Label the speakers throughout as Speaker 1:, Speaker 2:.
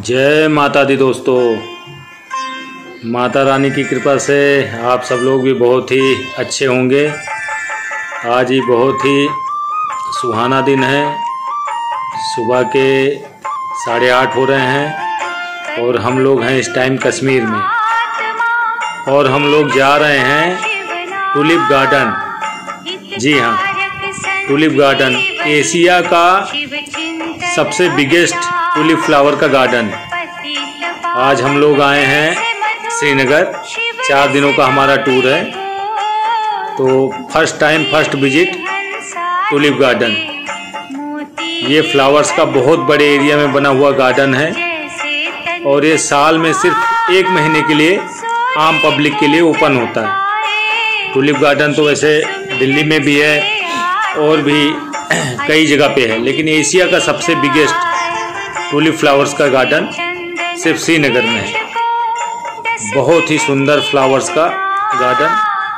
Speaker 1: जय माता दी दोस्तों। माता रानी की कृपा से आप सब लोग भी बहुत ही अच्छे होंगे। आज ही बहुत ही सुहाना दिन है। सुबह के 8:30 हो रहे हैं और हम लोग हैं इस टाइम कश्मीर में और हम लोग जा रहे हैं टुलिप गार्डन। जी हाँ, टुलिप गार्डन एशिया का सबसे बिगेस्ट टुलिप फ्लावर का गार्डन। आज हम लोग आए हैं श्रीनगर, 4 दिनों का हमारा टूर है। तो फर्स्ट विजिट टुलिप गार्डन। ये फ्लावर्स का बहुत बड़े एरिया में बना हुआ गार्डन है और ये साल में सिर्फ 1 महीने के लिए आम पब्लिक के लिए ओपन होता है। टुलिप गार्डन तो वैसे दिल्ली में भी है और भी कई जगह पे है, लेकिन एशिया का सबसे बिगेस्ट टुलिप फ्लावर्स का गार्डन सिर्फ श्रीनगर में है। बहुत ही सुंदर फ्लावर्स का गार्डन।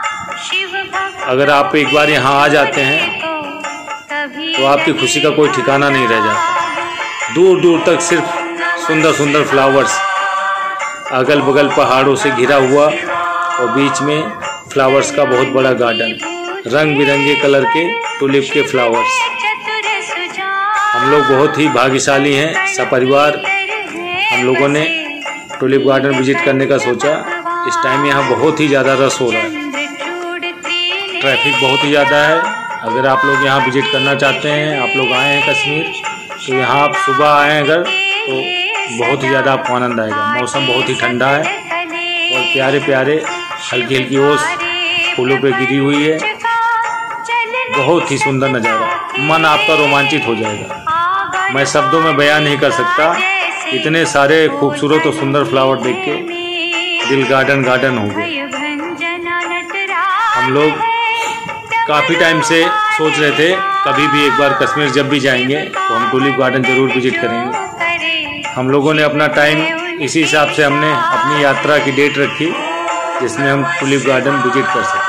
Speaker 1: अगर आप एक बार यहाँ आ जाते हैं तो आपकी खुशी का कोई ठिकाना नहीं रह जाता। दूर दूर तक सिर्फ सुंदर सुंदर फ्लावर्स, अगल बगल पहाड़ों से घिरा हुआ और बीच में फ्लावर्स का बहुत बड़ा गार्डन। रंग बिरंगे कलर के टुलिप के फ्लावर्स। हम लोग बहुत ही भाग्यशाली हैं। सपरिवार हम लोगों ने टुलिप गार्डन विजिट करने का सोचा। इस टाइम यहाँ बहुत ही ज़्यादा रश हो रहा है, ट्रैफिक बहुत ही ज़्यादा है। अगर आप लोग यहाँ विजिट करना चाहते हैं, आप लोग आए हैं कश्मीर, तो यहाँ आप सुबह आएँ अगर, तो बहुत ही ज़्यादा आपको आनंद आएगा। मौसम बहुत ही ठंडा है और प्यारे प्यारे हल्की हल्की ओस फूलों पे गिरी हुई है। बहुत ही सुंदर नज़ारा, मन आपका रोमांचित हो जाएगा। मैं शब्दों में बयान नहीं कर सकता। इतने सारे खूबसूरत और सुंदर फ्लावर देख के दिल गार्डन गार्डन हो गए। हम लोग काफ़ी टाइम से सोच रहे थे कभी भी एक बार कश्मीर जब भी जाएंगे तो हम टुलिप गार्डन ज़रूर विजिट करेंगे। हम लोगों ने अपना टाइम इसी हिसाब से हमने अपनी यात्रा की डेट रखी जिसमें हम टुलिप गार्डन विजिट कर सकें।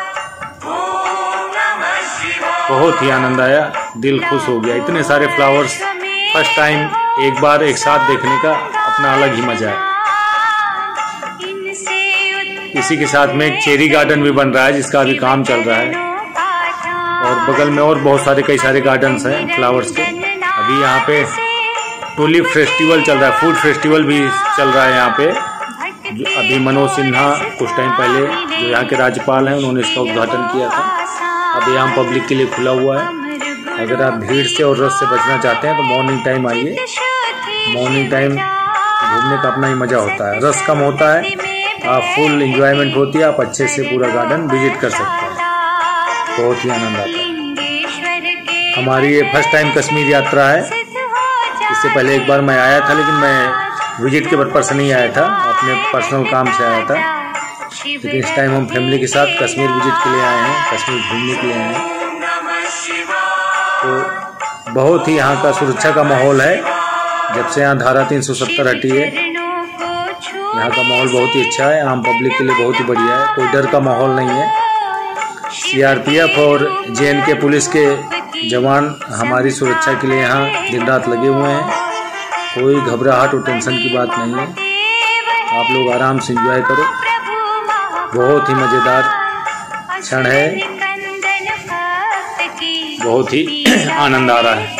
Speaker 1: बहुत ही आनंद आया, दिल खुश हो गया। इतने सारे फ्लावर्स फर्स्ट टाइम एक बार एक साथ देखने का अपना अलग ही मजा है। इसी के साथ में एक चेरी गार्डन भी बन रहा है जिसका अभी काम चल रहा है और बगल में और बहुत सारे कई सारे गार्डन्स हैं फ्लावर्स के। अभी यहाँ पे टुलिप फेस्टिवल चल रहा है, फूड फेस्टिवल भी चल रहा है यहाँ पे। अभी मनोज सिन्हा कुछ टाइम पहले जो यहाँ के राज्यपाल हैं उन्होंने इसका उद्घाटन किया था। अभी यहाँ पब्लिक के लिए खुला हुआ है। अगर आप भीड़ से और रश से बचना चाहते हैं तो मॉर्निंग टाइम आइए। मॉर्निंग टाइम घूमने का अपना ही मज़ा होता है, रश कम होता है, आप फुल एंजॉयमेंट होती है, आप अच्छे से पूरा गार्डन विजिट कर सकते हैं। बहुत ही आनंद आता है। हमारी ये फर्स्ट टाइम कश्मीर यात्रा है। इससे पहले एक बार मैं आया था, लेकिन मैं विजिट के पर्पस से नहीं आया था, अपने पर्सनल काम से आया था। लेकिन इस टाइम हम फैमिली के साथ कश्मीर विजिट के लिए आए हैं, कश्मीर घूमने के लिए आए हैं। तो बहुत ही यहाँ का सुरक्षा का माहौल है। जब से यहाँ धारा 370 हटी है, यहाँ का माहौल बहुत ही अच्छा है। आम पब्लिक के लिए बहुत ही बढ़िया है, कोई डर का माहौल नहीं है। सीआरपीएफ और जेएनके पुलिस के जवान हमारी सुरक्षा के लिए यहाँ दिन रात लगे हुए हैं। कोई घबराहट और टेंशन की बात नहीं है। आप लोग आराम से एंजॉय करो। बहुत ही मज़ेदार क्षण है, बहुत ही आनंद आ रहा है।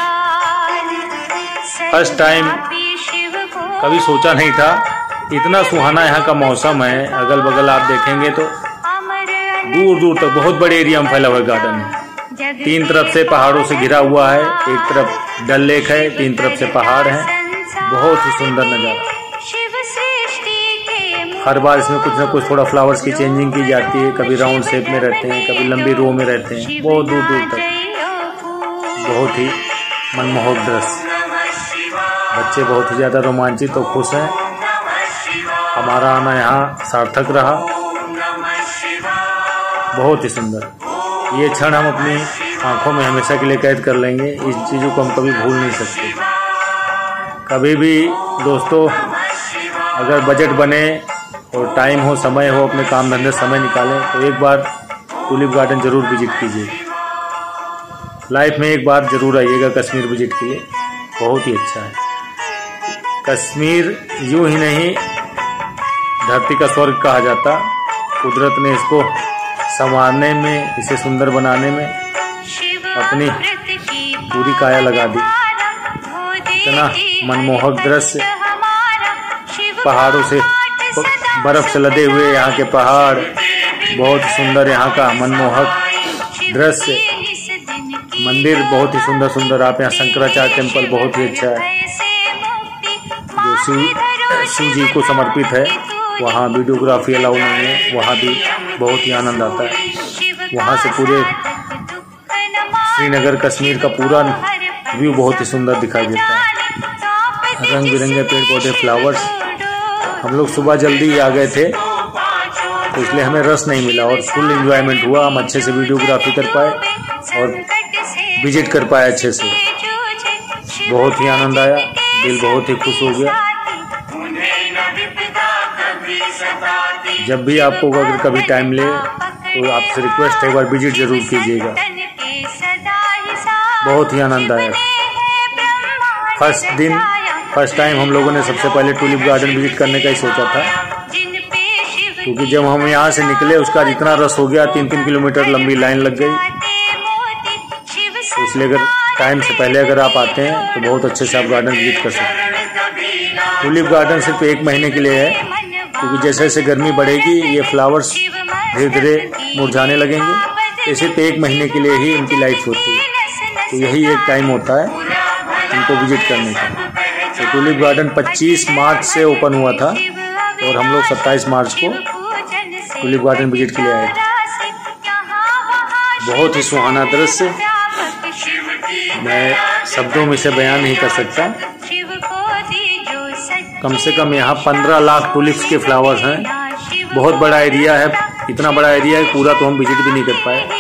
Speaker 1: फर्स्ट टाइम कभी सोचा नहीं था इतना सुहाना यहाँ का मौसम है। अगल बगल आप देखेंगे तो दूर दूर तक बहुत बड़े एरिया में फैला हुआ गार्डन है। 3 तरफ से पहाड़ों से घिरा हुआ है, एक तरफ डल लेक है, 3 तरफ से पहाड़ है। बहुत ही सुंदर नज़ारा। हर बार इसमें कुछ ना कुछ थोड़ा फ्लावर्स की चेंजिंग की जाती है। कभी राउंड शेप में रहते हैं, कभी लंबी रो में रहते हैं, बहुत दूर दूर तक। बहुत ही मनमोहक दृश्य। बच्चे बहुत ही ज़्यादा रोमांचित और खुश हैं। हमारा आना यहाँ सार्थक रहा। बहुत ही सुंदर ये क्षण हम अपनी आंखों में हमेशा के लिए कैद कर लेंगे। इस चीज़ों को हम कभी भूल नहीं सकते। कभी भी दोस्तों अगर बजट बने और टाइम हो, समय हो, अपने काम धंधे समय निकालें तो एक बार टुलिप गार्डन ज़रूर विजिट कीजिए। लाइफ में एक बार ज़रूर आइएगा कश्मीर विजिट के लिए, बहुत ही अच्छा है। कश्मीर यूं ही नहीं धरती का स्वर्ग कहा जाता। कुदरत ने इसको संवारने में, इसे सुंदर बनाने में अपनी पूरी काया लगा दी। इतना मनमोहक दृश्य, पहाड़ों से बर्फ से लदे हुए यहाँ के पहाड़, बहुत सुंदर यहाँ का मनमोहक दृश्य। मंदिर बहुत ही सुंदर सुंदर, आप यहाँ शंकराचार्य टेम्पल बहुत ही अच्छा है जो शिव जी को समर्पित है। वहाँ वीडियोग्राफी अलाउ नहीं है, वहाँ भी बहुत ही आनंद आता है। वहाँ से पूरे श्रीनगर कश्मीर का पूरा व्यू बहुत ही सुंदर दिखाई देता है। रंग बिरंगे पेड़ पौधे, फ्लावर्स। हम लोग सुबह जल्दी आ गए थे तो इसलिए हमें रस नहीं मिला और फुल एंजॉयमेंट हुआ। हम अच्छे से वीडियोग्राफी कर पाए और विजिट कर पाए अच्छे से। बहुत ही आनंद आया, दिल बहुत ही खुश हो गया। जब भी आपको अगर कभी टाइम ले तो आपसे रिक्वेस्ट है एक बार विजिट जरूर कीजिएगा। बहुत ही आनंद आया। फर्स्ट टाइम हम लोगों ने सबसे पहले टूलिप गार्डन विजिट करने का ही सोचा था, क्योंकि जब हम यहाँ से निकले उसका जितना रस हो गया, 3-3 किलोमीटर लंबी लाइन लग गई। तो इसलिए अगर टाइम से पहले अगर आप आते हैं तो बहुत अच्छे से आप गार्डन विजिट कर सकते हैं। टूलिप गार्डन सिर्फ 1 महीने के लिए है, क्योंकि जैसे जैसे गर्मी बढ़ेगी ये फ्लावर्स धीरे धीरे मुरझाने लगेंगे। ये सिर्फ 1 महीने के लिए ही इनकी लाइफ होती है, तो यही एक टाइम होता है इनको विजिट करने का। तो टूलिप गार्डन 25 मार्च से ओपन हुआ था और हम लोग 27 मार्च को टूलिप गार्डन विजिट के लिए आए थे। बहुत ही सुहाना दृश्य, मैं शब्दों में से बयान नहीं कर सकता। कम से कम यहाँ 15 लाख टूलिप्स के फ्लावर्स हैं। बहुत बड़ा एरिया है, इतना बड़ा एरिया है पूरा तो हम विजिट भी नहीं कर पाए।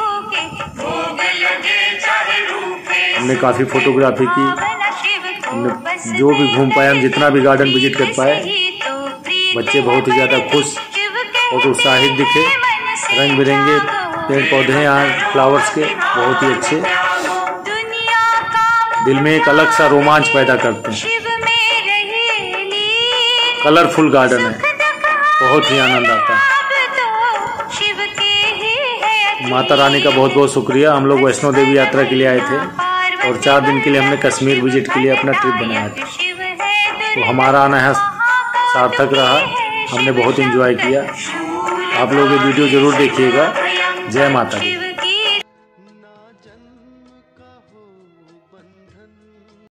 Speaker 1: हमने काफ़ी फोटोग्राफी की, हमने जो भी घूम पाए, हम जितना भी गार्डन विजिट कर पाए। बच्चे बहुत ही ज़्यादा खुश और उत्साहित दिखे। रंग बिरंगे पेड़ पौधे हैं यहाँ फ्लावर्स के, बहुत ही अच्छे, दिल में एक अलग सा रोमांच पैदा करते हैं। कलरफुल गार्डन है, बहुत ही आनंद आता है। माता रानी का बहुत बहुत शुक्रिया। हम लोग वैष्णो देवी यात्रा के लिए आए थे और 4 दिन के लिए हमने कश्मीर विजिट के लिए अपना ट्रिप बनाया था। तो हमारा आना है सार्थक रहा, हमने बहुत एंजॉय किया। आप लोग ये वीडियो जरूर देखिएगा। जय माता दी।